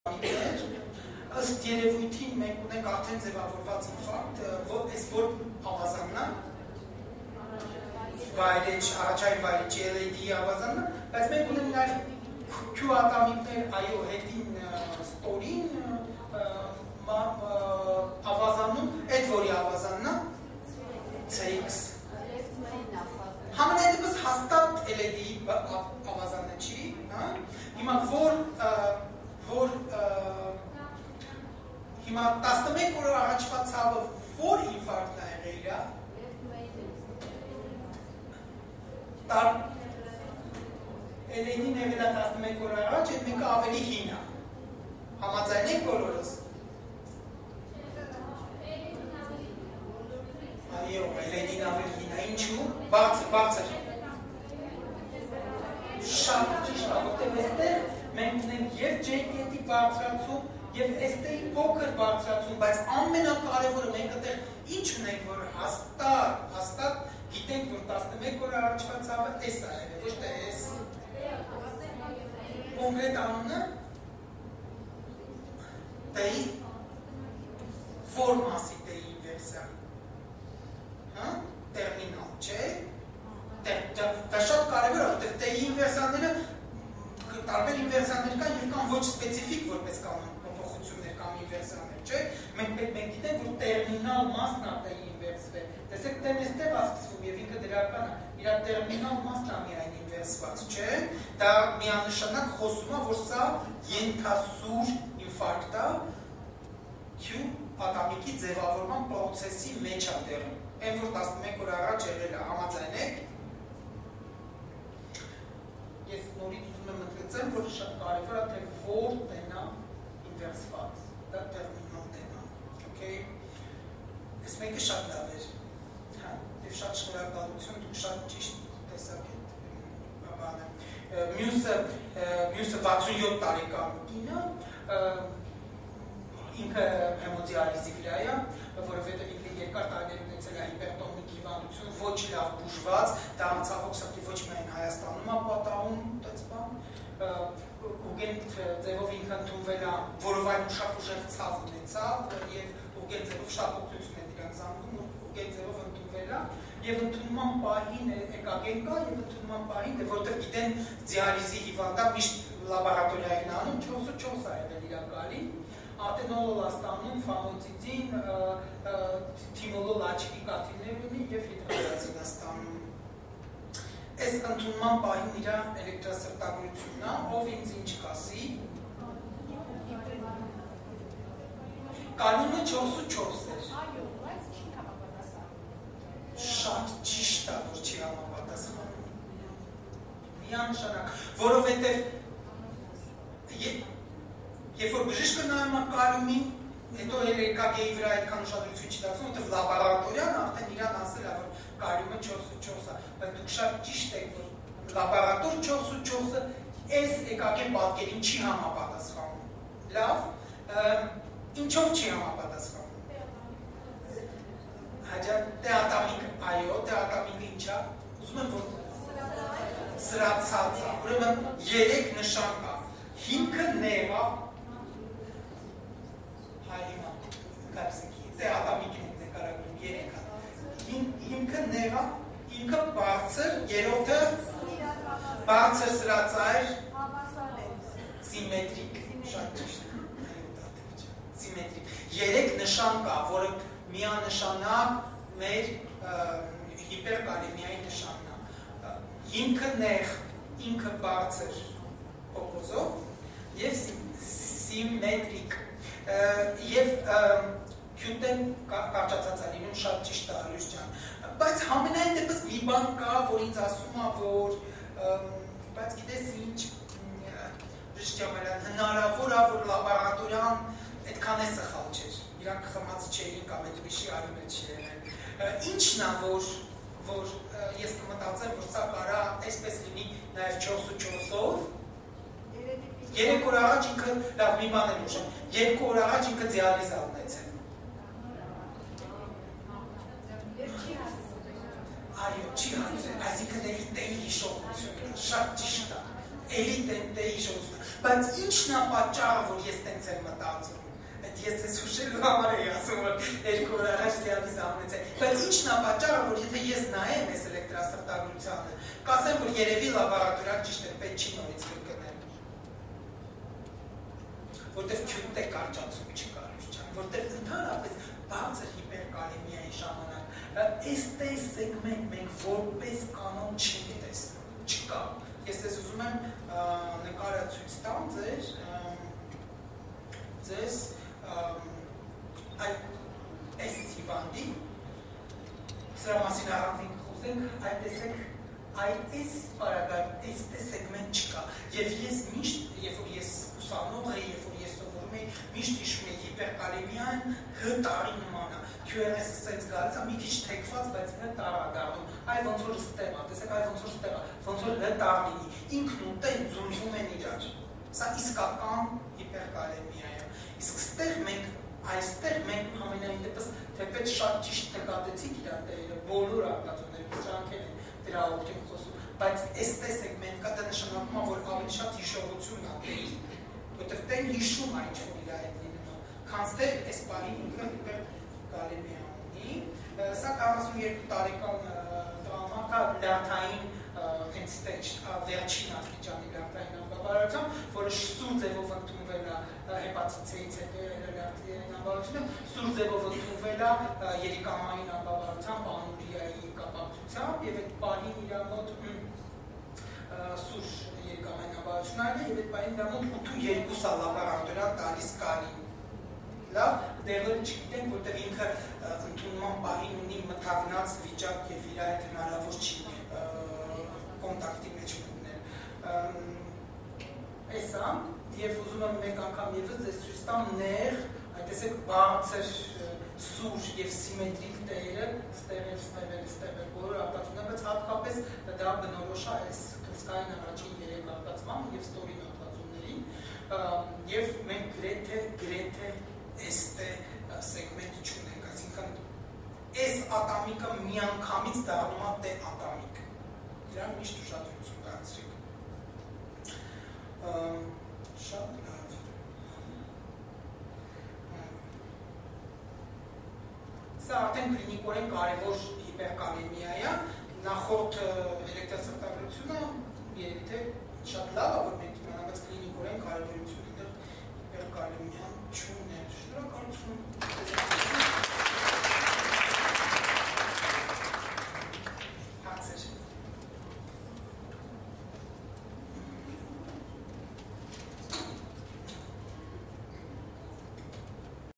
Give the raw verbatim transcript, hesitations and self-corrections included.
Ըստ երևույթին մենք ունենք արդեն ձևավորված ինֆարկտ, այս որ ավազանն է, վայրեջ, առաջային վայրեջի L A D-ի ավազանն է, բայց մենք ունենք նաև Q ատամիկներ, այո, հետին ստորին ավազանում, այդ որի ավազանն է, C X։ Համենայնդեպս հաստատ L A D-ի ավազանը չի, հիմա որ որ հիմա տասնմեկ օր առաջվա ցավը որ ինֆարկտն է եղել է տար L A D-ն եղել է տասնմեկ օր առաջ, այդ մեկը ավելի հին է, համաձայնեք բոլորս։ Այո, L A D-ն ավելի հին է, ինչու, բարձր, բարձր, շատ ճիշտ է, որտեղ այստեղ մենք ունենք և J T-ի բարձրացում, և S T-ի փոքր բարձրացում, բայց ամենակարևորը մենք այդտեղ ինչ ունենք, որ հաստատ, հաստատ գիտենք, որ տասնմեկ օր առաջվա ցավը S է եղել, ոչ թե S։ Կոնկրետ անունը T-ի որ մասի T-ի ինվերսիա։ Հա, տերմինալ, չէ։ Դա շատ կարևոր է, որտեղ T-ի ինվերսիաները տարբեր ինվերսիաներ կան և կան ոչ սպեցիֆիկ որպես կանոն փոփոխություններ կամ ինվերսիաներ, չէ։ Մենք գիտենք, որ տերմինալ մասն է T-ի ինվերսվել։ Տեսեք, T-ն էստեղ է սկսվում և ինքը դրական է, իր տերմինալ մասն է միայն ինվերսված, չէ։ Դա միանշանակ խոսում է, որ սա ենթասուր ինֆարկտ է Q ատամիկի ձևավորման պրոցեսի մեջ է դեռ։ Այն որ տասնմեկ օր առաջ եղել է, համաձայնեք։ Ես նորից ուզում եմ ընդգծեմ, որ շատ կարևոր է, թե որ T-ն է ինվերսված, դա տերմինալ T-ն է, օքեյ։ Այս մեկը շատ լավ էր, հա, և շատ շնորհակալություն, դուք շատ ճիշտ տեսակ եք բանը։ Մյուսը, մյուսը վաթսունյոթ տարեկան կինը, ինքը հեմոդիալիզի վրա է, որովհետև ինքը երկար տարիներ ունեցել է հիպերտոնիկ հիվանդություն, ոչ լավ բուժված, դա անցավոք սրտի ոչ միայն Հայաստանում է պատահում, այդպես բան, ուղղակի ձևով ինքը ընդունվել է, որովայն ուշախուժեղ ցավ ունեցավ, և ուղղակի ձևով շատ օգնություն է դրանք զանգում, ուղղակի ձևով ընդունվել է, և ընդունման պահին էկագեն կա, և ընդունման պահին, որովհետև գիտեն դիալիզի հիվանդա միշտ լաբորատորիային անում, չորսուչորս է եղել իրակալի, ատենոլոլ աստանում, ֆամոցիդին, թիմոլոլ աչքի կաթիլներ ունի և հիդրոքսին աստանում։ Այս ընդունման պահին իր էլեկտրասրտագրությունն է, ով ինձ ինչ կասի։ Կանոնը չորսուչորս էր։ Շատ ճիշտ է, որ չի համապատասխանում։ Միանշանակ, որովհետև Երբ որ բժիշկը նայում է կալյումին, հետո էլ էկագեի վրա այդքան ուշադրություն չի դարձնում, որտեղ լաբորատորիան արդեն իրան ասել է, որ կալյումը չորսուչորս է, բայց դուք շատ ճիշտ եք, որ լաբորատոր չորսուչորսը այս էկագե պատկերին չի համապատասխանում։ Լավ, ինչով չի համապատասխանում։ Հաջորդ տեատամիկ, այո, տեատամիկը ինչ է, ուզում եմ, որ սրացած է, ուրեմն երեք նշան կա, հիմքը նեղ է, հայիմա, կապսիքի, դե ատամիկին ենք նկարագրում, երեք է, հիմքը նեղ է, հիմքը բարձր, երոթը բարձր սրացայր, սիմետրիկ, շատ ճիշտ, սիմետրիկ, երեք նշան կա, որը միանշանակ մեր հիպերկալեմիայի նշանն է, հիմքը նեղ, ինքը բարձր փոփոխով և սիմետրիկ և Q-տեն կարճացած է լինում, շատ ճիշտ է Ալյուս ջան, բայց համենայնդեպս մի բան կա, որ ինձ ասում է, որ բայց գիտես ինչ հնարավոր է, որ լաբորատորիան այդքան է սխալ չէր, իրանք խմած չէին կամ այդ ուրիշի արի մեջ չեղեն։ Ինչն է, որ ես կմտածեմ, որ սա կարա այսպես լինի նաև չորսուչորսով, երեք օր առաջ ինքը, լավ մի բան էլ ուշեմ, երկու օր առաջ ինքը դիալիզ է ունեցել։ Այո, չի հասցրել, այսինքն էլի T-ի հիշողությունը, շատ ճիշտ է, էլի T-ի հիշողությունը, Բայց ինչն է պատճառը, որ ես տենց եմ մտածում։ Այդ ես ես հուշելու համար էի ասում, որ երկու օր առաջ դիալիզ անեցի։ Բայց ինչն է պատճառը, որ եթե ես նայեմ այս էլեկտրասրտագրությանը, կասեմ, որ երևի լաբորատորիան ճիշտ է, պետք չի նորից կրկնել։ Որտեվ քյութ է կարճացում չկար, որտեվ ընդհանրապես բարձր հիպերկալեմիայի ժամանակ այս տես սեգմենտ մենք որպես կանոն չի տեսնում, չկա։ Ես ես ուզում եմ նկարը ցույց տամ ձեզ, ձեզ այս հիվանդի, սրա մասին առանձին խոսենք, այդ տեսեք, այս պարագայում այս սեգմենտ չկա։ Եվ ես միշտ, երբ որ ես ուսանող էի, երբ որ ես սովորում էի, միշտ հիշում էի հիպերկալեմիան հ տարի նման է։ Q R S-ը սենց գալիս է, մի քիչ թեքված, բայց հ տար է դառնում։ Այ ոնց որ ստեղ է, տեսեք, այ ոնց որ ստեղ է, ոնց որ հ տար լինի։ Ինքն ուտեն ձուլվում են իրար։ Սա իսկական հիպերկալեմիա է։ Իսկ ստեղ մենք, այստեղ մենք ամենայն դեպս թեպետ շատ ճիշտ նկատեցիք իրար տերը, բոլոր արտադրողները սրանք են դրա օգտին խոսում, բայց այս տեսեք մենք կա դա նշանակում է, որ ավելի շատ հիշողություն է տերի, որտեղ տեն հիշում է ինչ-որ իր այդ լինում, քանց թե այս պարին ինքը հիպերկալեմիա ունի, սա քառասունուերկու տարեկան տրավմա կա լյարդային հենց ստեղ վերջին աստիճանի լյարդային անբավարարությամբ, որը սուր ձևով ընդունվել է հեպատիտից հետո լյարդային անբավարարությունը, սուր ձևով ընդունվել է երիկամային անբավարարությամբ, անուրիայի կապակցությամբ և այդ պարին իր մոտ սուր երիկամային անբավարարություն այլ է և այդ պարին իր մոտ ութ ու երկու լաբորատորիան տալիս կարին։ Լավ, դեղերը չգիտենք, որտեղ ինքը ընդունման պահին ունի մթագնած վիճակ և իր այդ հնարավոր չի կոնտակտի մեջ մտնել։ Էսա, և ուզում եմ մեկ անգամ ևս ձեզ ցույց տամ նեղ, այդ տեսեք բարձր սուր և սիմետրիկ տերը, ստեղ էլ, ստեղ էլ, ստեղ էլ, բոլոր արտադրությունները, բայց հատկապես դա բնորոշ է այս կրծքային առաջին երեք արտադրման և ստորին արտադրություններին, և մենք գրեթե, գրեթե էստե սեգմենտ չունենք, այսինքն այս ատամիկը միանգամից դառնում է տե ատամիկ։ Դրան միշտ ուշադրություն դարձրեք։ Շատ լավ։ Սա արդեն կլինիկորեն կարևոր հիպերկալեմիա է, նախորդ էլեկտրասրտագրությունը երևի թե շատ լավ է, որ մենք իմանանք կլինիկորեն կարևորություն հիպերկալեմիան չուներ։ Շնորհակալություն։